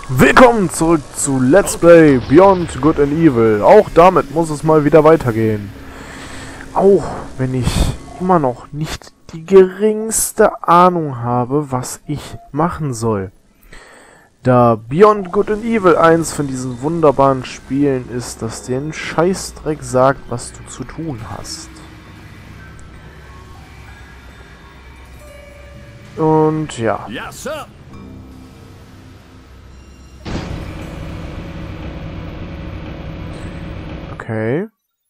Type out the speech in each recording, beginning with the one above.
Willkommen zurück zu Let's Play Beyond Good and Evil. Auch damit muss es mal wieder weitergehen. Auch wenn ich immer noch nicht die geringste Ahnung habe, was ich machen soll. Da Beyond Good and Evil eins von diesen wunderbaren Spielen ist, das dir einen Scheißdreck sagt, was du zu tun hast. Und ja. Ja, Sir. Okay.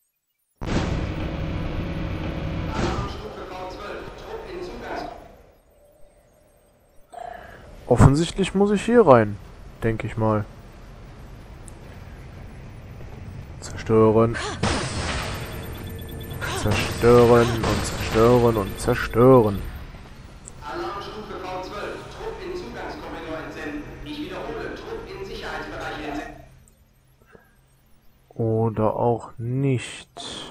Offensichtlich muss ich hier rein, denke ich mal. Zerstören. Zerstören und zerstören und zerstören. Alarmstufe V12. Trupp in Zugangskorridor entsenden. Ich wiederhole, Trupp in Sicherheitsbereich entsenden. Oder auch nicht.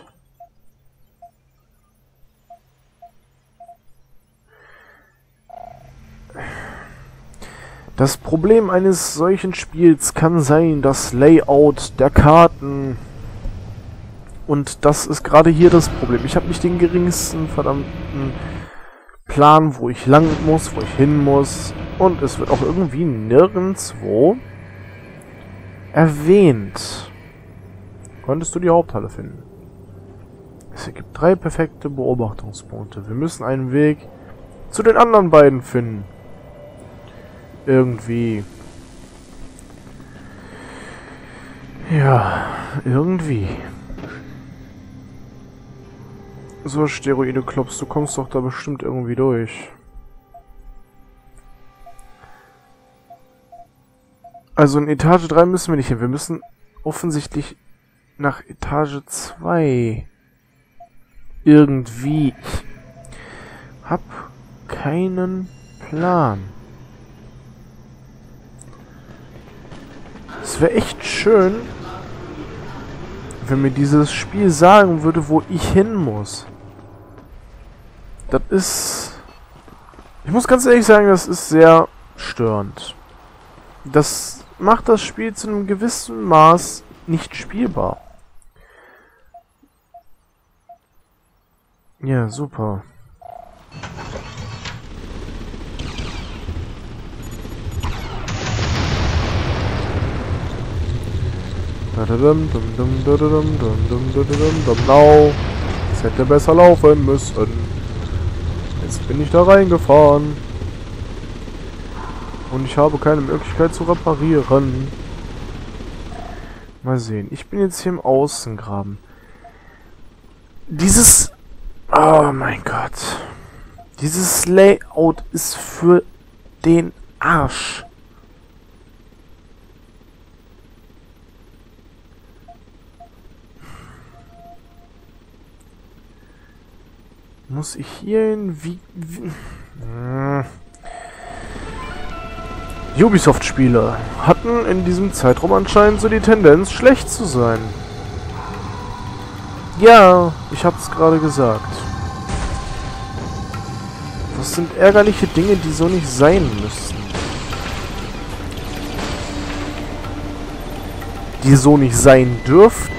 Das Problem eines solchen Spiels kann sein, das Layout der Karten. Und das ist gerade hier das Problem. Ich habe nicht den geringsten verdammten Plan, wo ich lang muss, wo ich hin muss. Und es wird auch irgendwie nirgendwo erwähnt. Konntest du die Haupthalle finden? Es ergibt 3 perfekte Beobachtungspunkte. Wir müssen einen Weg zu den anderen beiden finden. Irgendwie. Ja, irgendwie. So, Steroide Klops, du kommst doch da bestimmt irgendwie durch. Also in Etage 3 müssen wir nicht hin. Wir müssen offensichtlich nach Etage 2. Irgendwie. Ich hab keinen Plan. Es wäre echt schön, wenn mir dieses Spiel sagen würde, wo ich hin muss. Das ist... Ich muss ganz ehrlich sagen, das ist sehr störend. Das macht das Spiel zu einem gewissen Maß nicht spielbar. Ja, super. Genau. Es hätte besser laufen müssen. Jetzt bin ich da reingefahren. Und ich habe keine Möglichkeit zu reparieren. Mal sehen. Ich bin jetzt hier im Außengraben. Dieses... Oh mein Gott. Dieses Layout ist für den Arsch. Muss ich hier hin? Wie Ubisoft-Spiele hatten in diesem Zeitraum anscheinend so die Tendenz, schlecht zu sein. Ja, ich hab's gerade gesagt. Das sind ärgerliche Dinge, die so nicht sein müssten. Die so nicht sein dürften.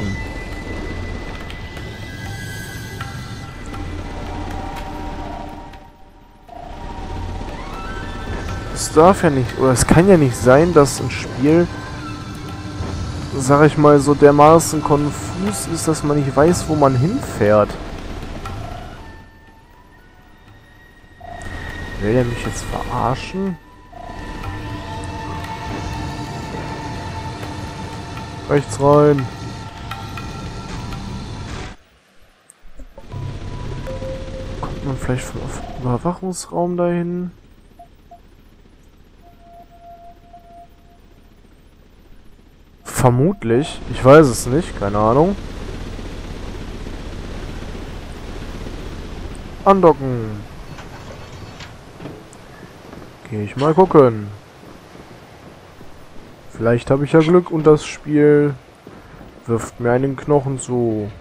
Es darf ja nicht, oder es kann ja nicht sein, dass ein Spiel, sag ich mal, so dermaßen konfus ist, dass man nicht weiß, wo man hinfährt. Will der mich jetzt verarschen? Rechts rein. Kommt man vielleicht vom Überwachungsraum dahin? Vermutlich. Ich weiß es nicht. Keine Ahnung. Andocken. Gehe ich mal gucken. Vielleicht habe ich ja Glück und das Spiel wirft mir einen Knochen zu.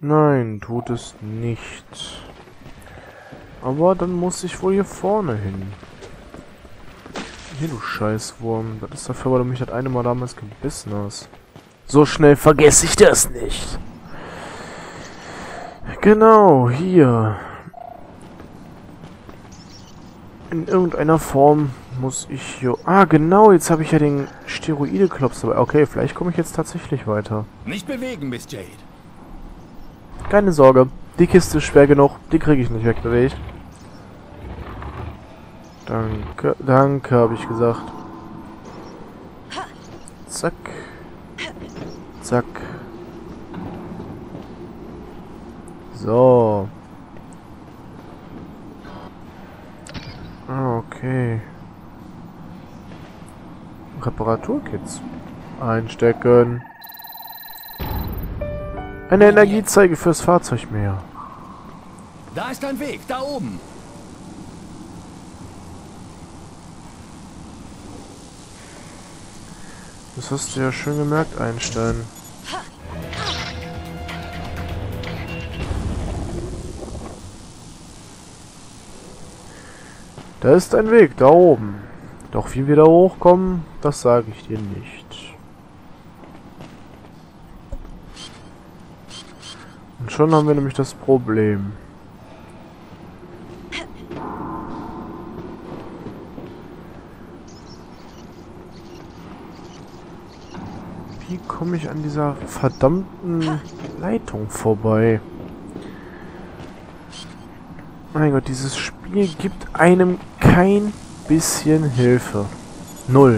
Nein, tut es nicht. Aber dann muss ich wohl hier vorne hin. Hier, du Scheißwurm. Das ist dafür, weil du mich das eine Mal damals gebissen hast. So schnell vergesse ich das nicht. Genau, hier. In irgendeiner Form muss ich hier... Ah, genau, jetzt habe ich ja den Steroide-Klops dabei. Okay, vielleicht komme ich jetzt tatsächlich weiter. Nicht bewegen, Miss Jade. Keine Sorge, die Kiste ist schwer genug. Die kriege ich nicht wegbewegt. Danke, danke, habe ich gesagt. Zack. Zack. So. Okay. Reparaturkits. Einstecken. Eine Energiezeige fürs Fahrzeug mehr. Da ist ein Weg, da oben. Das hast du ja schön gemerkt, Einstein. Da ist ein Weg, da oben. Doch wie wir da hochkommen, das sage ich dir nicht. Und schon haben wir nämlich das Problem. Wie komme ich an dieser verdammten Leitung vorbei? Mein Gott, dieses Spiel gibt einem kein bisschen Hilfe. Null.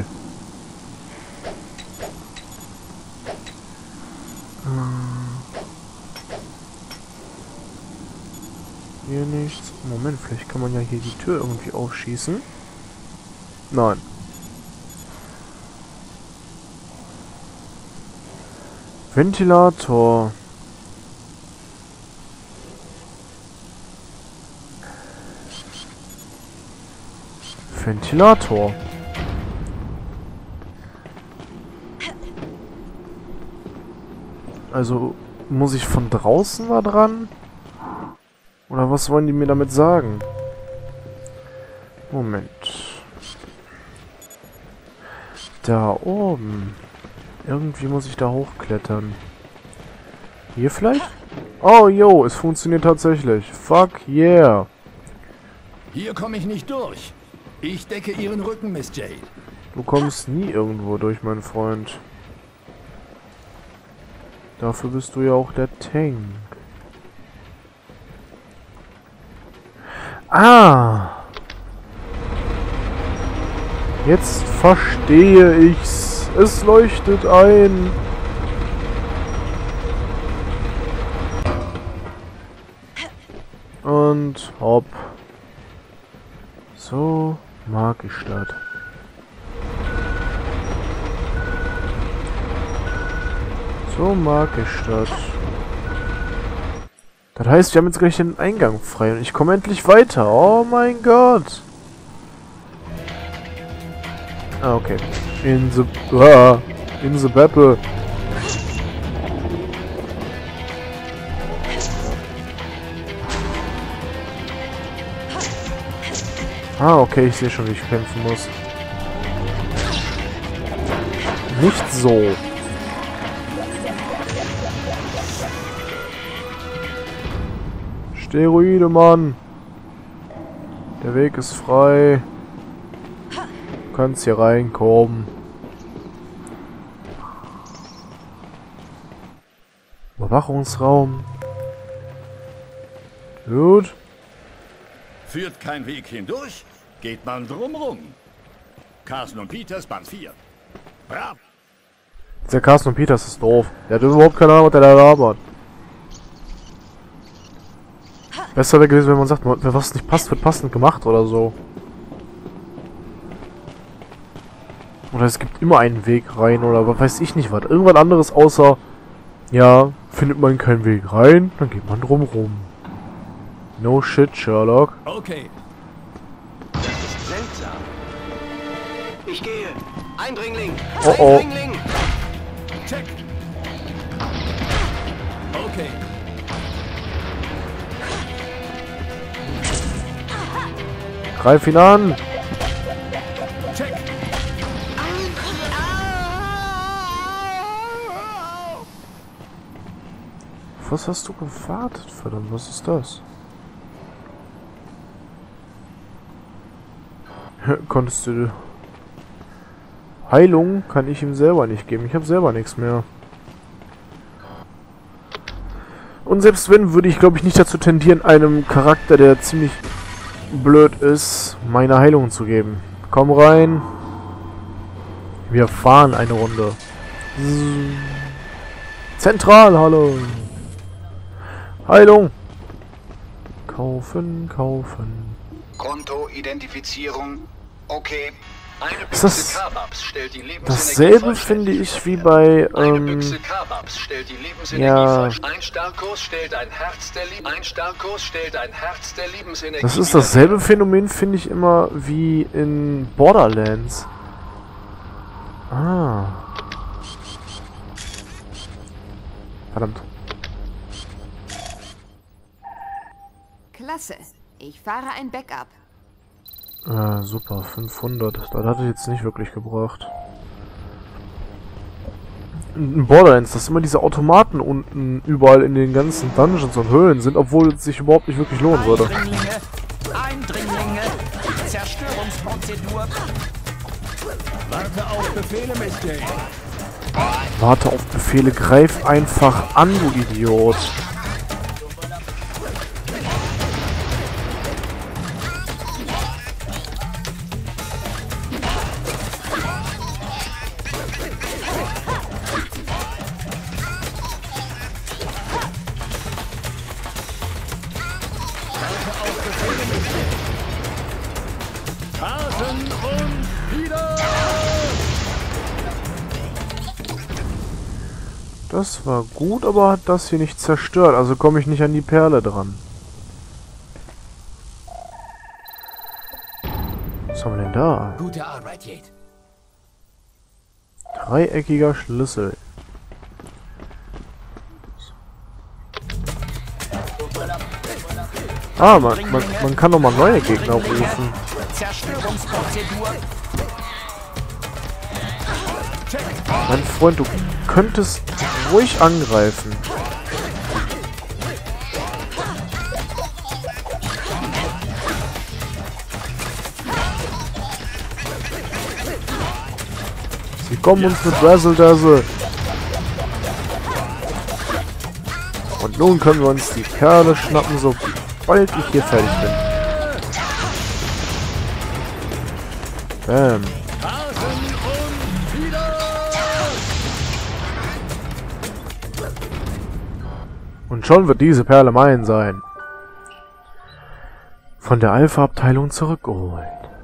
Hier nichts. Moment, vielleicht kann man ja hier die Tür irgendwie aufschießen. Nein. Ventilator. Ventilator. Also, muss ich von draußen da dran? Oder was wollen die mir damit sagen? Moment. Da oben. Irgendwie muss ich da hochklettern. Hier vielleicht? Oh, yo, es funktioniert tatsächlich. Fuck yeah. Hier komme ich nicht durch. Ich decke Ihren Rücken, Miss Jade. Du kommst nie irgendwo durch, mein Freund. Dafür bist du ja auch der Tank. Ah! Jetzt verstehe ich's. Es leuchtet ein. Und hopp. So mag ich das. So mag ich das. Das heißt, wir haben jetzt gleich den Eingang frei und ich komme endlich weiter. Oh mein Gott. Ah, okay. In the Battle. Ah, okay, ich sehe schon, wie ich kämpfen muss. Nicht so. Steroide, Mann. Der Weg ist frei. Du kannst hier reinkommen. Überwachungsraum. Gut. Führt kein Weg hindurch, geht man drumrum. Carson und Peters, Band 4. Brav! Der Carson und Peters ist doof. Der hat überhaupt keine Ahnung, was der da labert. Besser wäre gewesen, wenn man sagt, wer was nicht passt, wird passend gemacht oder so. Oder es gibt immer einen Weg rein oder was weiß ich nicht was. Irgendwas anderes außer, ja, findet man keinen Weg rein, dann geht man drumrum. No shit, Sherlock. Okay. Das ist seltsam. Ich gehe. Eindringling! Oh oh. Eindringling! Check. Okay. Greif ihn an! Was hast du gewartet, verdammt? Was ist das? Konntest du... Heilung kann ich ihm selber nicht geben. Ich habe selber nichts mehr. Und selbst wenn, würde ich, glaube ich, nicht dazu tendieren, einem Charakter, der ziemlich blöd ist, meine Heilung zu geben. Komm rein. Wir fahren eine Runde. Zentral, hallo. Heilung. Kaufen, kaufen. Konto-Identifizierung. Okay. Eine Ist Büchse das Karbabs stellt die Lebensenergie dasselbe, finde ich, wie bei, Eine Büchse Karbabs stellt die Lebensenergie ja. Ein Starkos stellt ein Herz der Ein Starkos stellt ein Herz der Lebensenergie. Das ist dasselbe Phänomen, finde ich, immer wie in Borderlands. Ah. Verdammt. Klasse. Ich fahre ein Backup. Super, 500. Das hat es jetzt nicht wirklich gebracht. In Borderlands, dass immer diese Automaten unten überall in den ganzen Dungeons und Höhlen sind, obwohl es sich überhaupt nicht wirklich lohnen würde. Eindringlinge, Zerstörungsprozedur. Warte auf Befehle, Mr. Warte auf Befehle, greif einfach an, du Idiot. Carson und wieder! Das war gut, aber hat das hier nicht zerstört, also komme ich nicht an die Perle dran. Was haben wir denn da? Gute Arbeit, Jade. Dreieckiger Schlüssel. Ah, man kann doch mal neue Gegner rufen. Zerstörungsprozedur. Mein Freund, du könntest ruhig angreifen. Sie kommen uns mit Razzle Dazzle. Und nun können wir uns die Perle schnappen, sobald ich hier fertig bin. Bam. Und schon wird diese Perle mein sein. Von der Alpha-Abteilung zurückgeholt.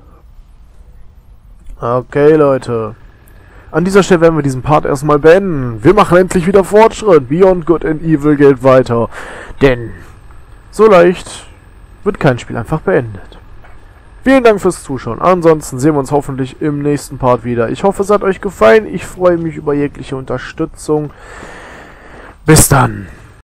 Okay, Leute. An dieser Stelle werden wir diesen Part erstmal beenden. Wir machen endlich wieder Fortschritt. Beyond Good and Evil geht weiter. Denn so leicht wird kein Spiel einfach beendet. Vielen Dank fürs Zuschauen. Ansonsten sehen wir uns hoffentlich im nächsten Part wieder. Ich hoffe, es hat euch gefallen. Ich freue mich über jegliche Unterstützung. Bis dann.